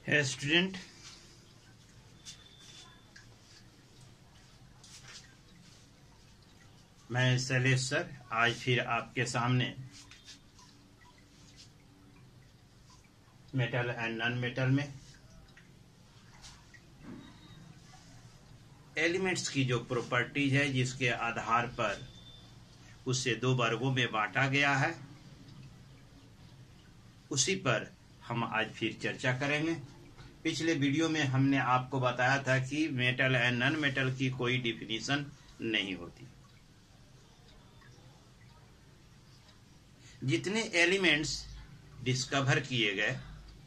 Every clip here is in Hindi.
है स्टूडेंट, मैं शैलेश सर आज फिर आपके सामने मेटल एंड नॉन मेटल में एलिमेंट्स की जो प्रॉपर्टीज है जिसके आधार पर उसे दो वर्गों में बांटा गया है, उसी पर हम आज फिर चर्चा करेंगे। पिछले वीडियो में हमने आपको बताया था कि मेटल एंड नॉन मेटल की कोई डिफिनीशन नहीं होती। जितने एलिमेंट्स डिस्कवर किए गए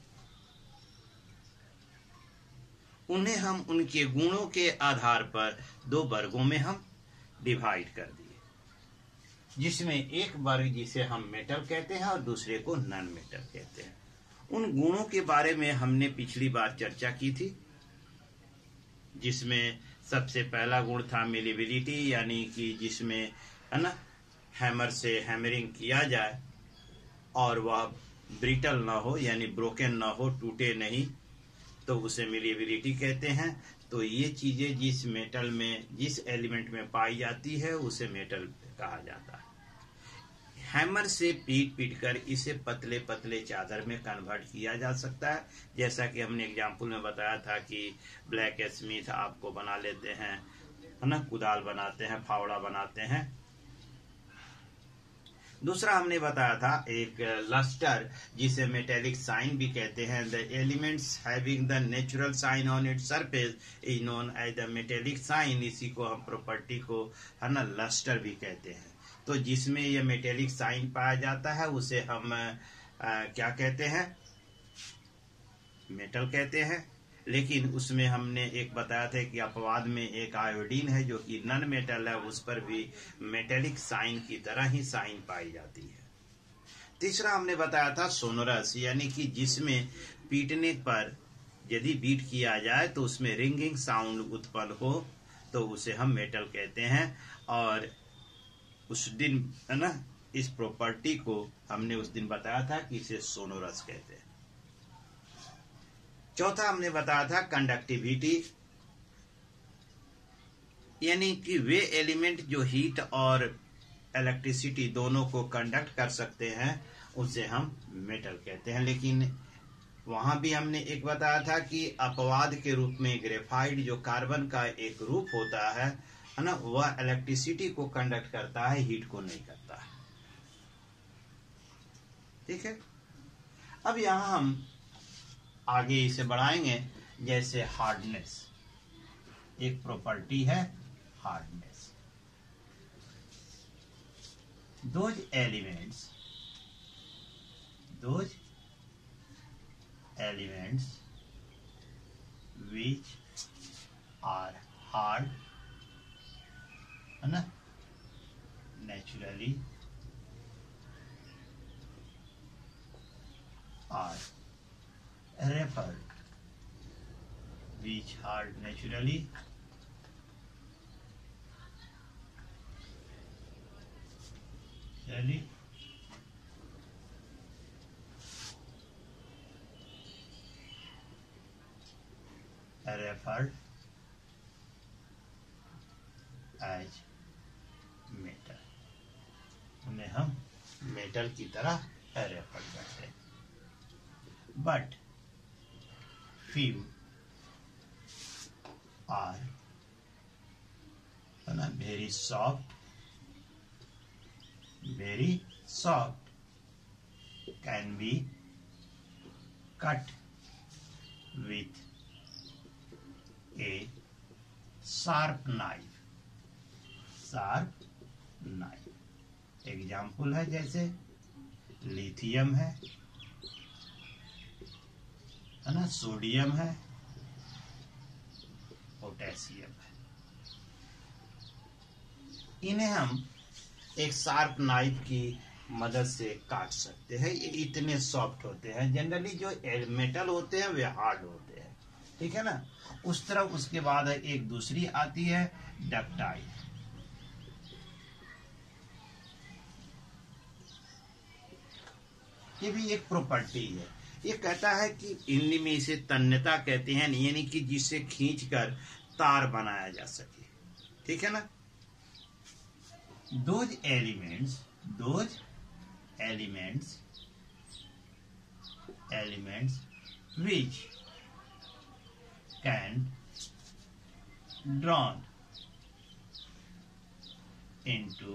उन्हें हम उनके गुणों के आधार पर दो वर्गों में हम डिवाइड कर दिए, जिसमें एक वर्ग जिसे हम मेटल कहते हैं और दूसरे को नॉन मेटल कहते हैं। उन गुणों के बारे में हमने पिछली बार चर्चा की थी, जिसमें सबसे पहला गुण था मेलेबिलिटी, यानी कि जिसमें है ना हैमर से हैमरिंग किया जाए और वह ब्रिटल ना हो, यानी ब्रोकन ना हो, टूटे नहीं, तो उसे मेलेबिलिटी कहते हैं। तो ये चीजें जिस मेटल में, जिस एलिमेंट में पाई जाती है उसे मेटल कहा जाता है। हैमर से पीट कर इसे पतले पतले चादर में कन्वर्ट किया जा सकता है, जैसा कि हमने एग्जाम्पल में बताया था कि ब्लैक स्मिथ आपको बना लेते हैं, है ना, कुदाल बनाते हैं, फावड़ा बनाते हैं। दूसरा हमने बताया था एक लस्टर, जिसे मेटेलिक साइन भी कहते हैं। The elements having the natural shine on its surface is known as the metallic shine. इसी को हम प्रॉपर्टी को है ना लस्टर भी कहते हैं। तो जिसमें यह मेटेलिक साइन पाया जाता है उसे हम क्या कहते हैं, मेटल कहते हैं। लेकिन उसमें हमने एक बताया था कि अपवाद में एक आयोडीन है जो कि नॉन मेटल है, उस पर भी मेटेलिक साइन की तरह ही साइन पाई जाती है। तीसरा हमने बताया था सोनोरस, यानी कि जिसमें पीटने पर यदि बीट किया जाए तो उसमें रिंगिंग साउंड उत्पन्न हो, तो उसे हम मेटल कहते हैं। और उस दिन है ना इस प्रॉपर्टी को हमने उस दिन बताया था कि इसे सोनोरस कहते हैं। चौथा हमने बताया था कंडक्टिविटी, यानी कि वे एलिमेंट जो हीट और इलेक्ट्रिसिटी दोनों को कंडक्ट कर सकते हैं उसे हम मेटल कहते हैं। लेकिन वहां भी हमने एक बताया था कि अपवाद के रूप में ग्रेफाइट, जो कार्बन का एक रूप होता है ना, वह इलेक्ट्रिसिटी को कंडक्ट करता है, हीट को नहीं करता है। ठीक है, अब यहां हम आगे इसे बढ़ाएंगे। जैसे हार्डनेस एक प्रॉपर्टी है, hardness. Those elements which are hard, है ना, naturally are referred, which hard naturally referred as metal। उन्हें हम मेटल की तरह रेफर करते हैं। But few are very soft, can be cut with a sharp knife। Example है जैसे लिथियम है ना, सोडियम है, पोटेशियम है। इन्हें हम एक शार्प नाइफ की मदद से काट सकते हैं। ये इतने सॉफ्ट होते हैं। जनरली जो मेटल होते हैं वे हार्ड होते हैं, ठीक है ना। उस तरह उसके बाद एक दूसरी आती है डक्टाइल। ये भी एक प्रॉपर्टी है। ये कहता है कि हिंदी में इसे तन्यता कहते हैं, यानी कि जिसे खींचकर तार बनाया जा सके, ठीक है ना। Those elements which can drawn into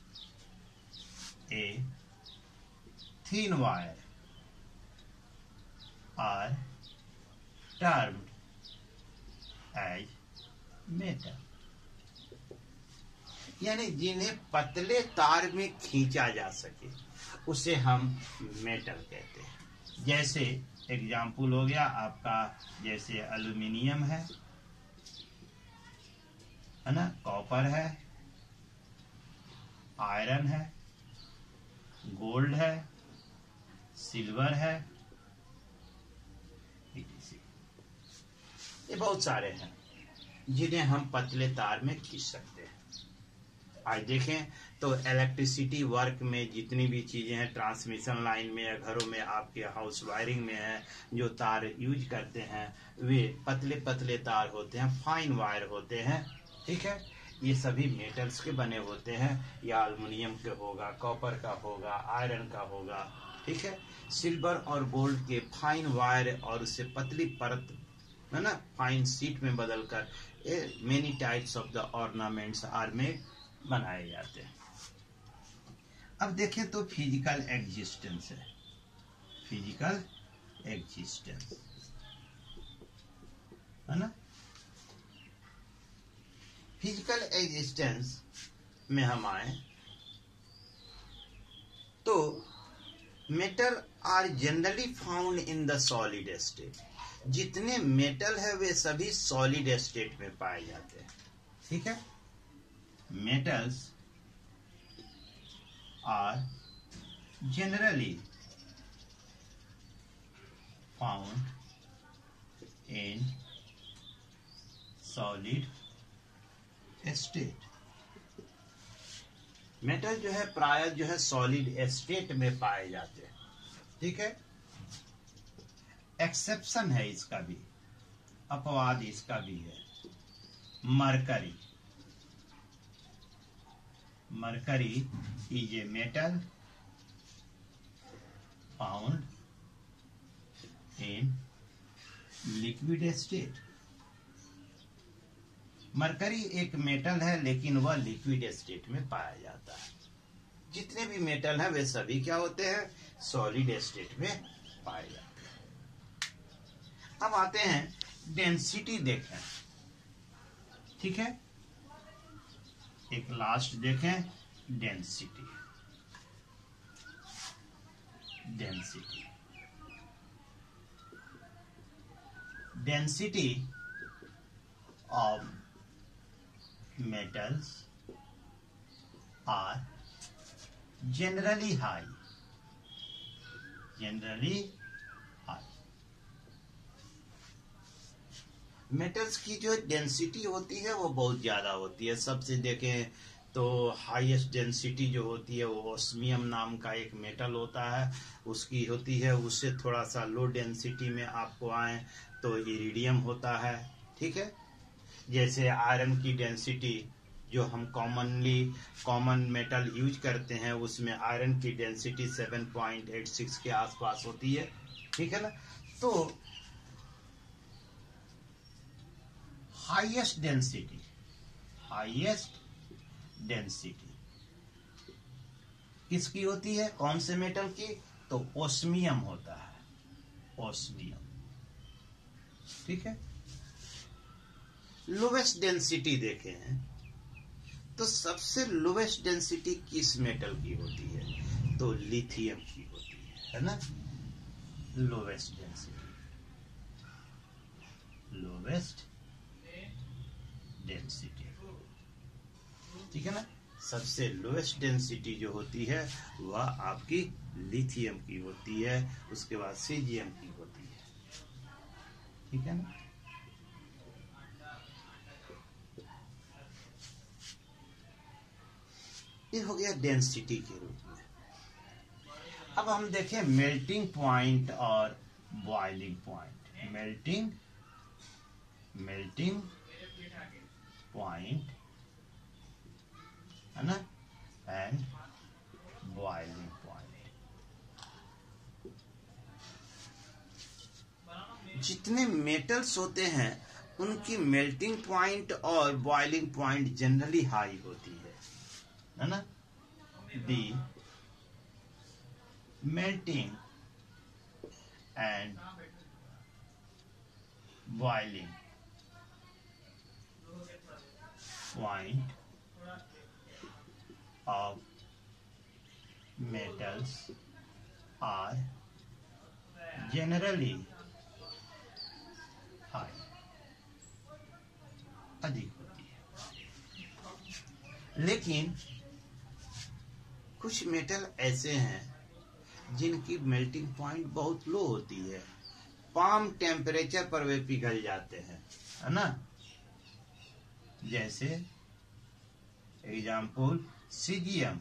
a thin wire are termed as metal, यानी जिन्हें पतले तार में खींचा जा सके उसे हम मेटल कहते हैं। जैसे एग्जाम्पल हो गया आपका, जैसे एल्यूमिनियम है ना, कॉपर है, आयरन है, गोल्ड है, सिल्वर है, ये बहुत सारे हैं जिन्हें हम पतले तार में खींच सकते हैं। आज देखें तो इलेक्ट्रिसिटी वर्क में जितनी भी चीजें हैं, ट्रांसमिशन लाइन में या घरों में आपके हाउस वायरिंग में है, जो तार यूज करते हैं वे पतले पतले तार होते हैं, फाइन वायर होते हैं, ठीक है। ये सभी मेटल्स के बने होते हैं, या एल्युमिनियम के होगा, कॉपर का होगा, आयरन का होगा, ठीक है। सिल्वर और गोल्ड के फाइन वायर और उससे पतली परत है ना, फाइन शीट में बदलकर many types of the ornaments are made, बनाए जाते हैं। अब देखें तो फिजिकल एग्जिस्टेंस है, फिजिकल एग्जिस्टेंस है ना। फिजिकल एग्जिस्टेंस में हम आए तो metal are generally found in the solid state. जितने मेटल है वे सभी सॉलिड स्टेट में पाए जाते हैं, ठीक है। Metals are generally found in solid state. Metal जो है प्राय जो है सॉलिड स्टेट में पाए जाते हैं, ठीक है। एक्सेप्शन है इसका भी, अपवाद इसका भी है। Mercury is a metal found in liquid state. Mercury एक मेटल है लेकिन वह लिक्विड स्टेट में पाया जाता है। जितने भी मेटल हैं वे सभी क्या होते हैं, सॉलिड स्टेट में पाए जाते हैं। अब आते हैं डेंसिटी देखें, ठीक है। एक लास्ट देखें density of metals are generally high. Metals की जो डेंसिटी होती है वो बहुत ज्यादा होती है। सबसे देखें तो हाईएस्ट डेंसिटी जो होती है वो ओस्मियम नाम का एक मेटल होता है, उसकी होती है। उससे थोड़ा सा लो डेंसिटी में आपको आए तो इरिडियम होता है, ठीक है। जैसे आयरन की डेंसिटी जो हम कॉमन मेटल यूज करते हैं उसमें आयरन की डेंसिटी 7.86 के आसपास होती है, ठीक है ना। तो हाईएस्ट डेंसिटी किसकी होती है, कौन से मेटल की, तो ओस्मियम होता है, ओस्मियम, ठीक है। लोवेस्ट डेंसिटी देखे हैं तो सबसे लोवेस्ट डेंसिटी किस मेटल की होती है, तो लिथियम की होती है ना। लोवेस्ट डेंसिटी, ठीक है ना। सबसे लोएस्ट डेंसिटी जो होती है वह आपकी लिथियम की होती है, उसके बाद सीजियम की होती है, ठीक है ना। ये हो गया डेंसिटी के रूप में। अब हम देखें मेल्टिंग पॉइंट और बॉइलिंग पॉइंट, मेल्टिंग पॉइंट है ना, एंड बॉइलिंग पॉइंट। जितने मेटल्स होते हैं उनकी मेल्टिंग पॉइंट और बॉइलिंग पॉइंट जनरली हाई होती है ना। The melting and boiling point of metals are generally high, अधिक होती है। लेकिन कुछ मेटल ऐसे हैं जिनकी मेल्टिंग पॉइंट बहुत लो होती है, कम टेम्परेचर पर वे पिघल जाते हैं, है ना। जैसे एग्जाम्पल सीजियम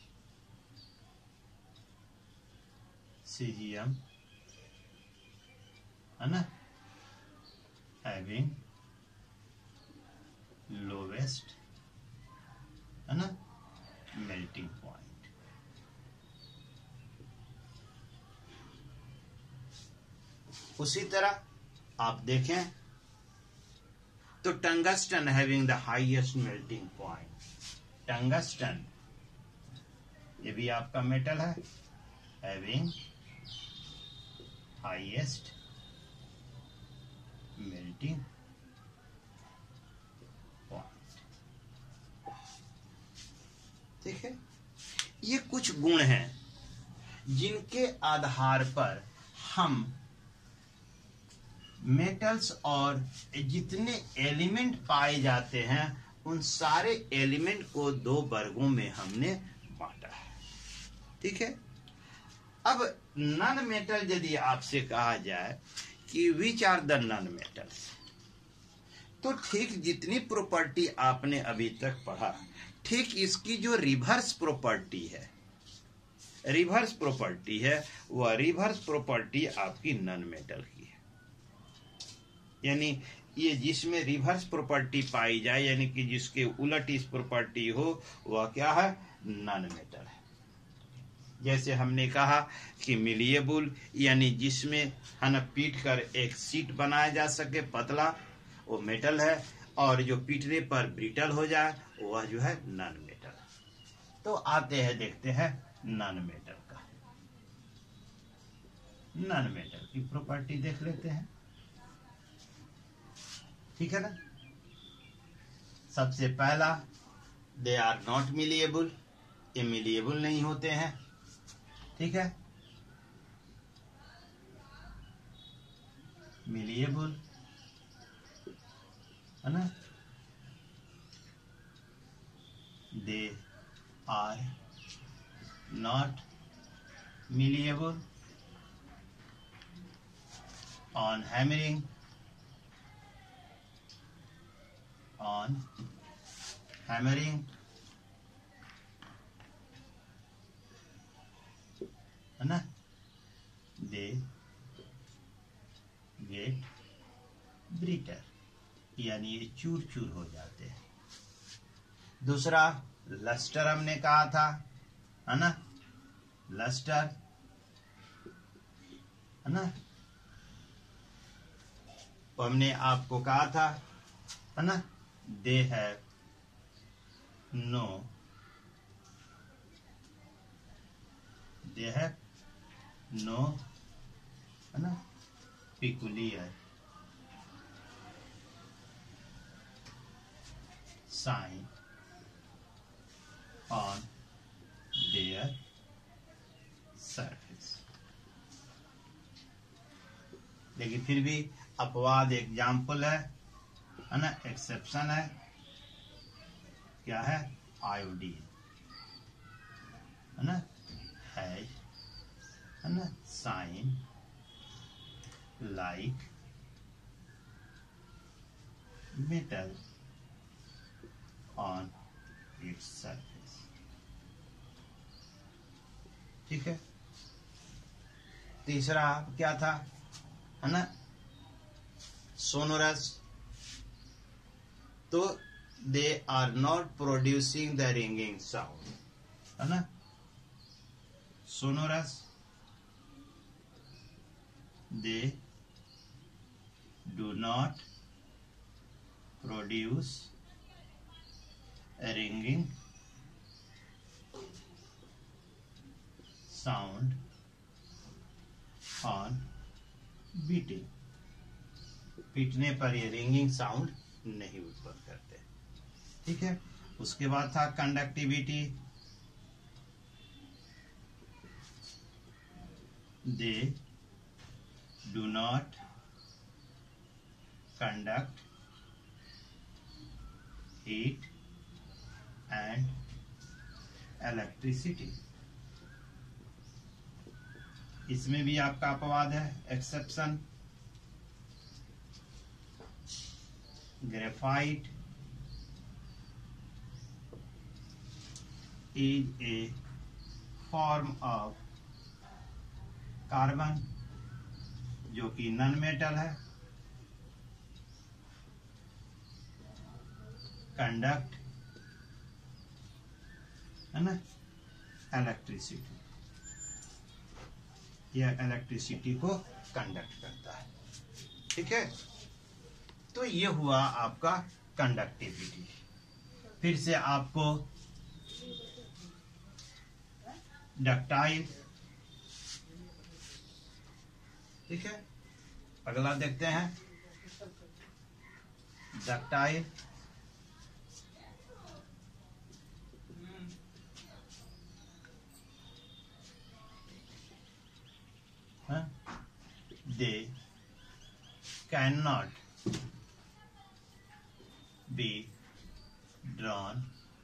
है ना, हैविंग लोवेस्ट है ना मेल्टिंग पॉइंट। उसी तरह आप देखें तो tungsten having the highest melting point. Tungsten ये भी आपका मेटल है, हैविंग हाईएस्ट मेल्टिंग पॉइंट। ठीक है, ये कुछ गुण हैं जिनके आधार पर हम मेटल्स और जितने एलिमेंट पाए जाते हैं उन सारे एलिमेंट को दो वर्गों में हमने बांटा है। ठीक है, अब नॉन मेटल यदि आपसे कहा जाए कि which are the non metals, तो ठीक जितनी प्रॉपर्टी आपने अभी तक पढ़ा, ठीक इसकी जो रिवर्स प्रॉपर्टी है वह रिवर्स प्रॉपर्टी आपकी नॉन मेटल की है। यानी ये जिसमें रिवर्स प्रॉपर्टी पाई जाए, यानी कि जिसके उलट इस प्रॉपर्टी हो, वह क्या है, नॉन मेटल है। जैसे हमने कहा कि मिलिएबल यानी जिसमें है ना पीट कर एक सीट बनाया जा सके पतला, वो मेटल है, और जो पीटने पर ब्रिटल हो जाए वह जो है नॉन मेटल। तो आते हैं देखते हैं नॉन मेटल का। नॉन मेटल की प्रॉपर्टी देख लेते हैं। ठीक है ना, सबसे पहला दे आर नॉट मिलिएबल, ये मिलिएबल नहीं होते हैं। ठीक है, मिलिएबल है ना, they are not malleable on hammering, है ना, दे गेट ब्रिटल, यानी ये चूर चूर हो जाते हैं। दूसरा लस्टर हमने कहा था, है ना, लस्टर है ना, तो हमने आपको कहा था, है ना, दे हैव नो है ना peculiar sign on their surface। लेकिन फिर भी अपवाद एग्जाम्पल है ना, एक्सेप्शन है, क्या है, आयोडीन है ना, है ना shine like metal on its surface। ठीक है, तीसरा क्या था, है ना, सोनोरस, तो they are not producing the ringing sound, है ना, sonorous, they do not produce a ringing sound on beating, पीटने पर ये रिंगिंग साउंड नहीं उत्पन्न करते। ठीक है, उसके बाद था conductivity, they do not conduct heat and electricity. इसमें भी आपका अपवाद है, exception, graphite is a form of carbon जो कि नॉन मेटल है, कंडक्ट, है ना, इलेक्ट्रिसिटी, यह इलेक्ट्रिसिटी को कंडक्ट करता है। ठीक है, तो ये हुआ आपका कंडक्टिविटी। फिर से आपको डक्टाइल, ठीक है, अगला देखते हैं ductile, they cannot be drawn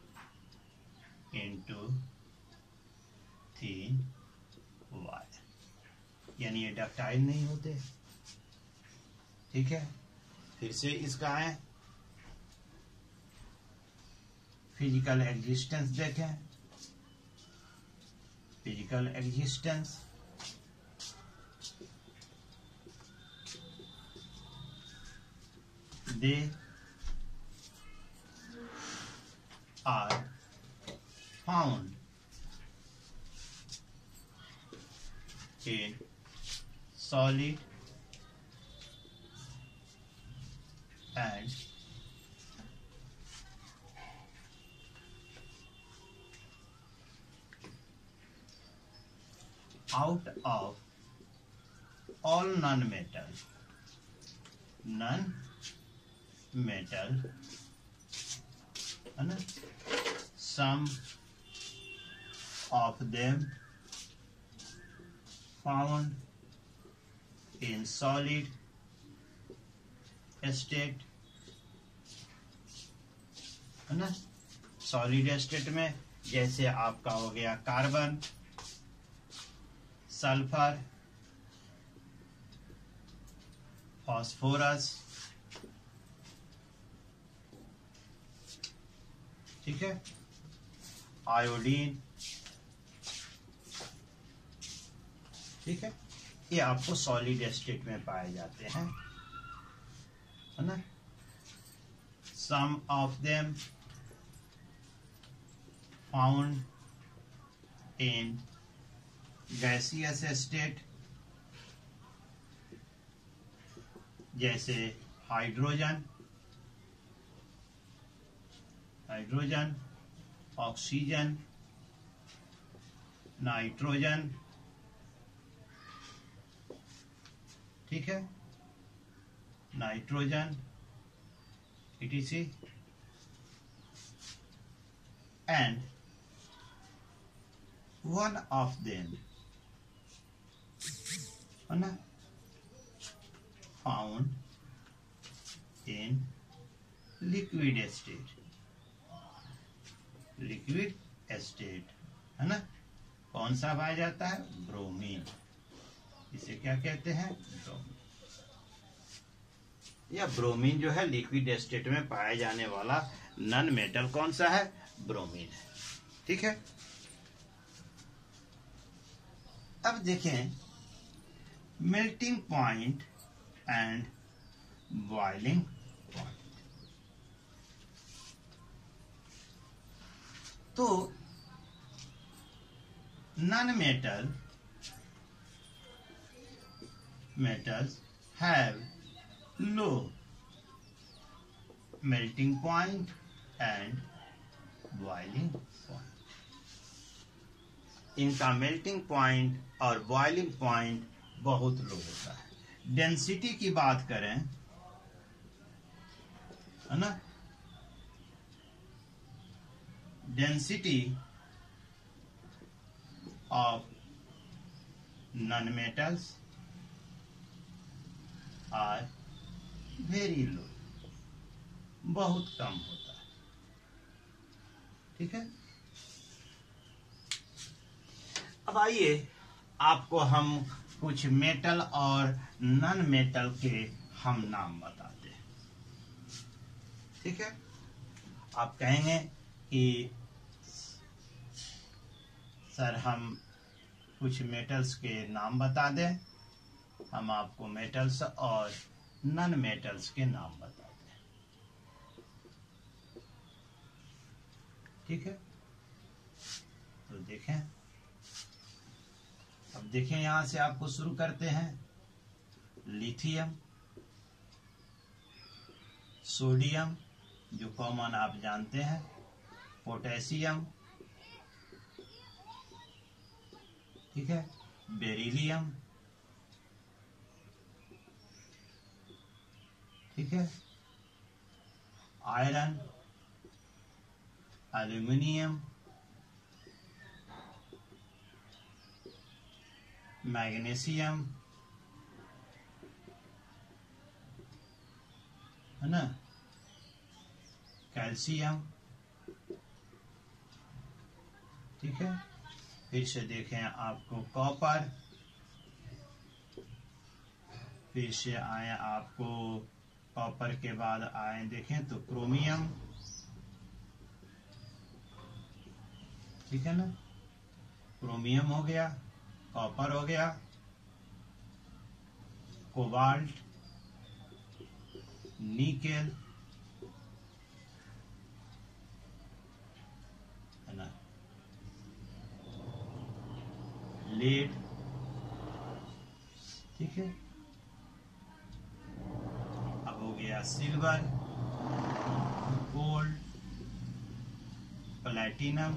into thin wire, यानी ये डक्टाइल नहीं होते। ठीक है, फिर से इसका है फिजिकल एग्जिस्टेंस देखें, physical existence, they are found in solid and out of all non-metal, है ना, some of them found in solid state, है ना, सॉलिड स्टेट में जैसे आपका हो गया कार्बन, सल्फर, फास्फोरस, ठीक है, आयोडीन, ठीक है, ये आपको सॉलिड स्टेट में पाए जाते हैं, है ना। Some of them found in gaseous state, जैसे हाइड्रोजन, ऑक्सीजन, नाइट्रोजन, ठीक है, nitrogen, etc. and one of them found in liquid state, है ना। कौन सा पाया जाता है? ब्रोमीन। इसे क्या कहते हैं? ब्रोमीन। या ब्रोमीन जो है लिक्विड स्टेट में पाया जाने वाला नॉन मेटल कौन सा है? ब्रोमीन है। ठीक है, अब देखें melting point and boiling point. तो non metals have low melting point and boiling point। इनका मेल्टिंग पॉइंट और बॉइलिंग पॉइंट बहुत लो होता है। डेंसिटी की बात करें, है ना, density of non metals are very low, बहुत कम होता है। ठीक है, अब आइए आपको हम कुछ मेटल और नॉन मेटल के हम नाम बताते हैं। ठीक है, आप कहेंगे कि सर हम कुछ मेटल्स के नाम बता दें। हम आपको मेटल्स और नॉन मेटल्स के नाम बताते हैं। ठीक है, तो देखें, अब देखें यहां से आपको शुरू करते हैं। लिथियम, सोडियम जो कॉमन आप जानते हैं, पोटेशियम, ठीक है, बेरिलियम, ठीक है, आयरन, एल्यूमिनियम, मैग्नीशियम, है ना, कैल्शियम। ठीक है, फिर से देखें आपको कॉपर, फिर से आए आपको कॉपर के बाद आए देखें तो क्रोमियम। ठीक है ना, क्रोमियम हो गया, कॉपर हो गया, कोबाल्ट, निकेल, है ना, लेड। ठीक है, अब हो गया सिल्वर, गोल्ड, प्लैटिनम।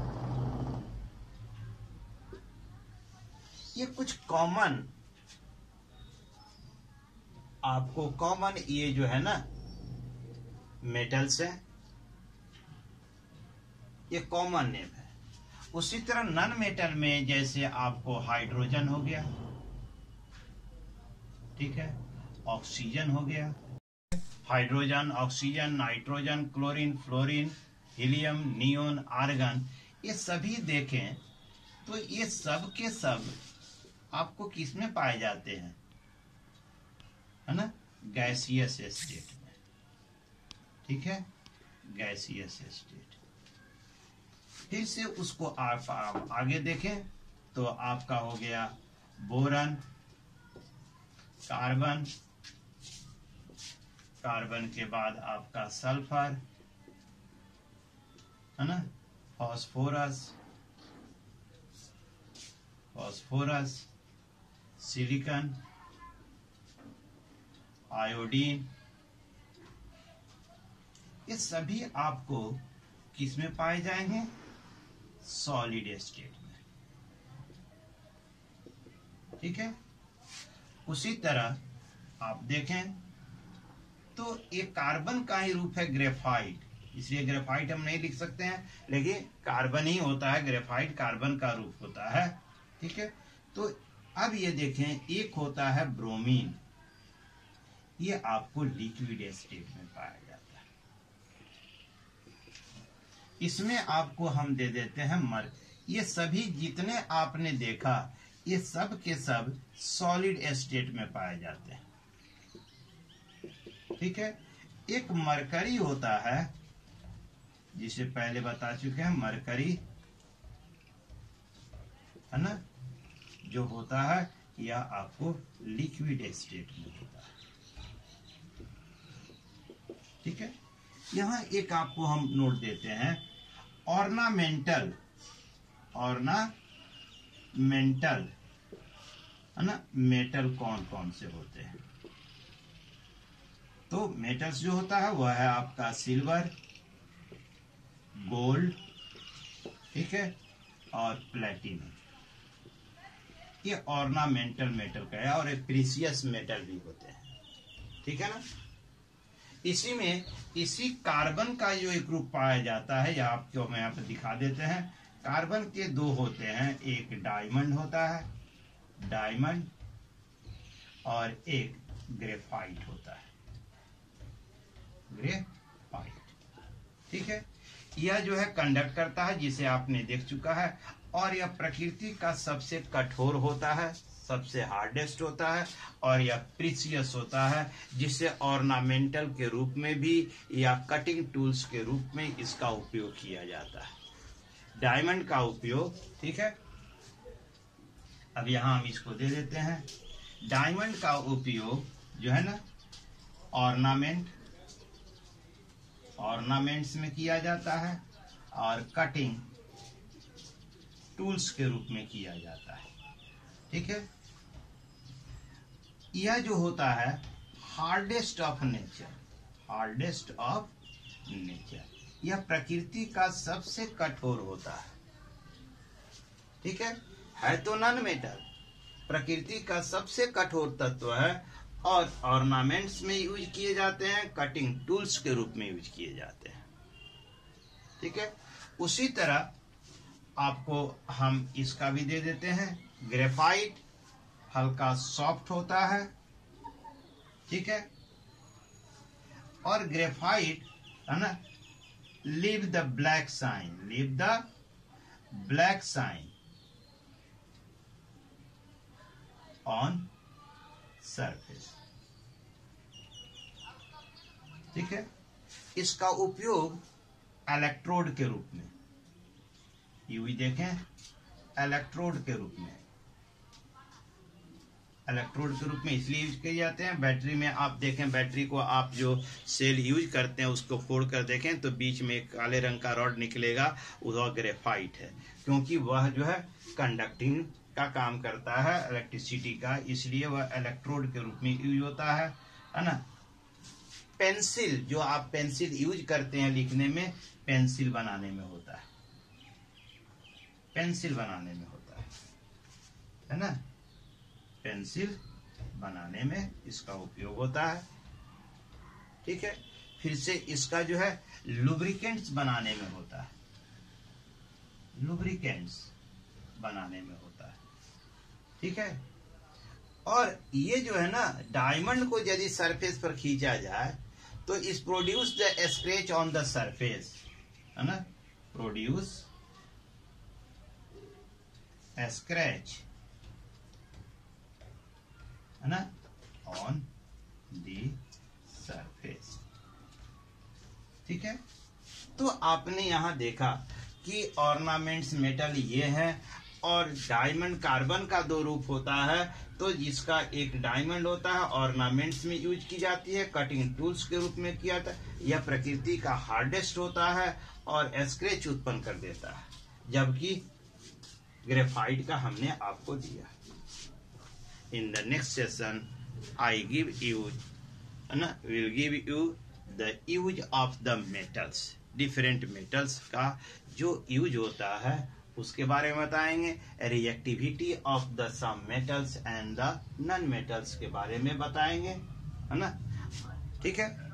ये कुछ कॉमन आपको कॉमन ये जो है ना मेटल्स है, ये कॉमन नेम है। उसी तरह नॉन मेटल में जैसे आपको हाइड्रोजन हो गया, ठीक है, ऑक्सीजन हो गया, hydrogen, oxygen, nitrogen, chlorine, fluorine, helium, neon, argon, ये सभी देखें तो ये सब के सब आपको किस में पाए जाते हैं, है ना, गैसियस स्टेट में। ठीक है, गैसियस स्टेट। फिर से उसको आप आगे देखें तो आपका हो गया बोरन, कार्बन, कार्बन के बाद आपका सल्फर, है ना, फास्फोरस, फास्फोरस, सिलिकॉन, आयोडीन। ये सभी आपको किस में पाए जाएंगे, सॉलिड स्टेट में। ठीक है, उसी तरह आप देखें तो एक कार्बन का ही रूप है ग्रेफाइट, इसलिए ग्रेफाइट हम नहीं लिख सकते हैं, लेकिन कार्बन ही होता है, ग्रेफाइट कार्बन का रूप होता है। ठीक है, तो अब ये देखें, एक होता है ब्रोमीन, ये आपको लिक्विड स्टेट में पाया जाता है। इसमें आपको हम दे देते हैं मर्क। ये सभी जितने आपने देखा ये सब के सब सॉलिड स्टेट में पाए जाते हैं। ठीक है, एक मरकरी होता है जिसे पहले बता चुके हैं, मरकरी, है ना, जो होता है यह आपको लिक्विड स्टेट में होता है। यहाँ एक आपको हम नोट देते हैं, ऑर्नामेंटल है ना, मेटल कौन कौन से होते हैं। तो मेटल्स जो होता है वह है आपका सिल्वर, गोल्ड, ठीक है, और प्लेटिनम। ये ऑर्नामेंटल मेटल का है, और एक प्रीसियस मेटल भी होते हैं, ठीक है ना। इसी कार्बन का जो एक रूप पाया जाता है, या आपको हम यहाँ पे दिखा देते हैं। कार्बन के दो होते हैं, एक डायमंड होता है, डायमंड, और एक ग्रेफाइट होता है, ग्रेफाइट, ठीक है। यह जो है कंडक्ट करता है, जिसे आपने देख चुका है, और यह प्रकृति का सबसे कठोर होता है, सबसे हार्डेस्ट होता है, और यह प्रीसियस होता है, जिसे ऑर्नामेंटल के रूप में भी या कटिंग टूल्स के रूप में इसका उपयोग किया जाता है। डायमंड का उपयोग, ठीक है, अब यहां हम इसको दे देते हैं। डायमंड का उपयोग जो है ना, ऑर्नामेंट्स में किया जाता है, और कटिंग टूल्स के रूप में किया जाता है, ठीक है। यह जो होता है हार्डेस्ट ऑफ नेचर, यह प्रकृति का सबसे कठोर होता है, ठीक है तो नॉन मेटल, प्रकृति का सबसे कठोर तत्व है, और ऑर्नामेंट्स में यूज किए जाते हैं, कटिंग टूल्स के रूप में यूज किए जाते हैं, ठीक है। उसी तरह आपको हम इसका भी दे देते हैं। ग्रेफाइट हल्का सॉफ्ट होता है, ठीक है, और ग्रेफाइट है ना, leave the black sign on surface, ठीक है। इसका उपयोग इलेक्ट्रोड के रूप में, यूं देखें, इलेक्ट्रोड के रूप में इसलिए यूज किए जाते हैं। बैटरी में आप देखें, बैटरी को आप जो सेल यूज करते हैं उसको फोड़ कर देखें तो बीच में एक काले रंग का रॉड निकलेगा, वह ग्रेफाइट है, क्योंकि वह जो है कंडक्टिंग का काम करता है इलेक्ट्रिसिटी का, इसलिए वह इलेक्ट्रोड के रूप में यूज होता है ना। पेंसिल, जो आप पेंसिल यूज करते हैं लिखने में, पेंसिल बनाने में होता है ना, पेंसिल बनाने में इसका उपयोग होता है, ठीक है। फिर से इसका जो है लुब्रिकेंट्स बनाने में होता है, ठीक है। और ये जो है ना, डायमंड को यदि सरफेस पर खींचा जाए तो इस produce the scratch on the surface, है ना, प्रोड्यूस स्क्रैच, है ना, ऑन दी सरफेस, ठीक है। तो आपने यहां देखा कि ऑर्नामेंट्स मेटल ये है, और डायमंड कार्बन का दो रूप होता है, तो जिसका एक डायमंड होता है, ऑर्नामेंट्स में यूज की जाती है, कटिंग टूल्स के रूप में किया जाता है। यह प्रकृति का हार्डेस्ट होता है और स्क्रैच उत्पन्न कर देता है, जबकि ग्रेफाइट का हमने आपको दिया। In the next session, will give you the use of the metals, different metals का जो यूज होता है उसके बारे में बताएंगे, reactivity of the some metals and the non metals के बारे में बताएंगे, है ना, ठीक है।